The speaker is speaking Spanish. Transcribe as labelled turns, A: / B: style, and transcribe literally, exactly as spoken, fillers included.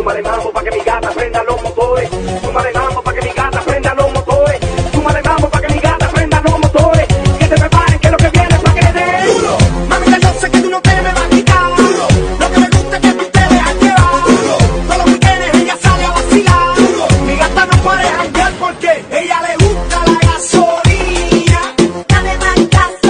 A: Súmale mambo pa' que mi gata prenda los motores. Súmale mambo pa' que mi